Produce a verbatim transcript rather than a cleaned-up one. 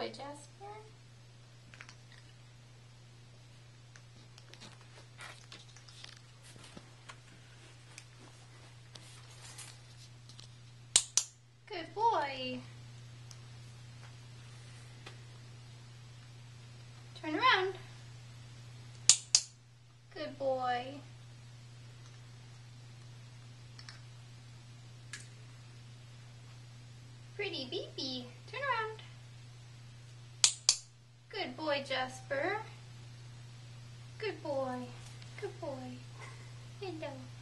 boy, Jasper. Good boy. Turn around. Good boy. Pretty baby. Turn around. Good boy, Jasper. Good boy. Good boy. Hello.